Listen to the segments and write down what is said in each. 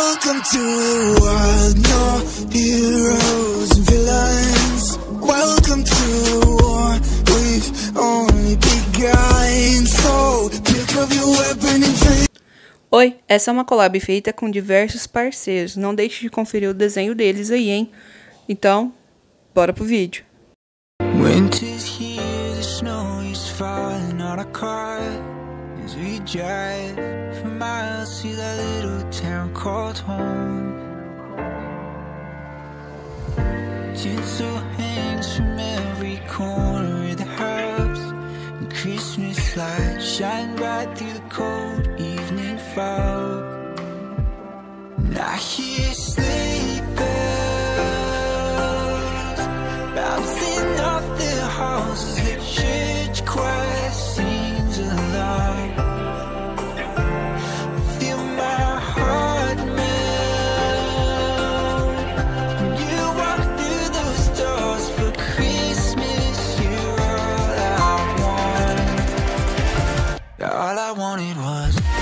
Welcome to the world, no heroes and villains. Welcome to the war, we've only begun. So pick up your weapon and face. Oi, essa é uma collab feita com diversos parceiros. Não deixe de conferir o desenho deles aí, hein? Então, bora pro vídeo. Winter's here, the snow is falling on our car as we drive for miles to that little town called home. Tinsel hangs from every corner of the house, and Christmas lights shine bright through the cold evening fog. And I hear sleigh bells bouncing off the houses, the church choir sings along. Feel my heart melt when you walk through those doors for Christmas. You're all I want. All I wanted was you.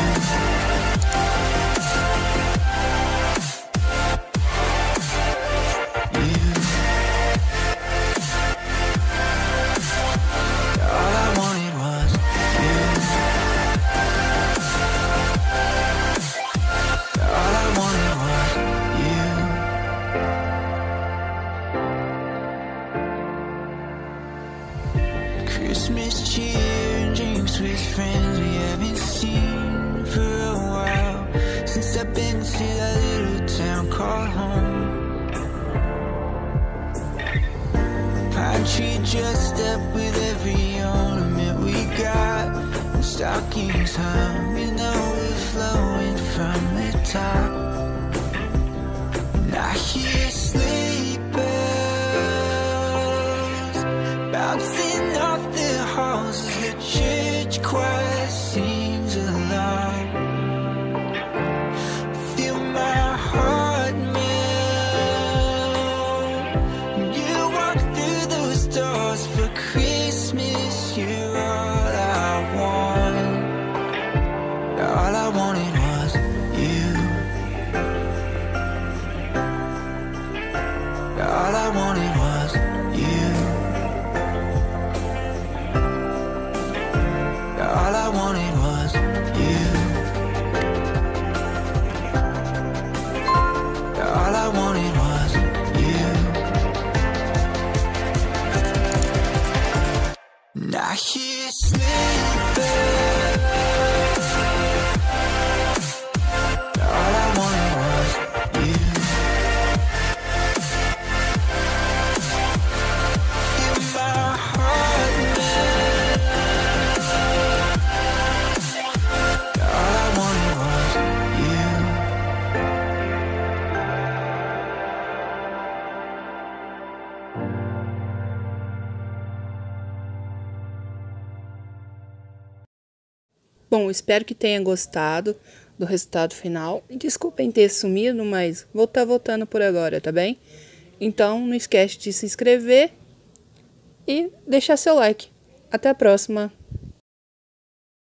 Christmas cheer and drinks with friends we haven't seen for a while, since I've been to that little town called home. Pine tree dressed up with every ornament we got, and stockings hung, you know we're flowing from the top. And I hear sleigh bells bouncing off the houses, the church choir sings along. Feel my heart melt when you walk through those doors for Christmas. You're all I want. All I wanted was you. All I wanted was you. All I wanted was you. All I wanted was you. And I hear sleigh bells. All I wanted was you. Feel my heart melt. All I wanted was you. Bom, espero que tenha gostado do resultado final. Desculpem ter sumido, mas vou estar voltando por agora, tá bem? Então, não esquece de se inscrever e deixar seu like. Até a próxima!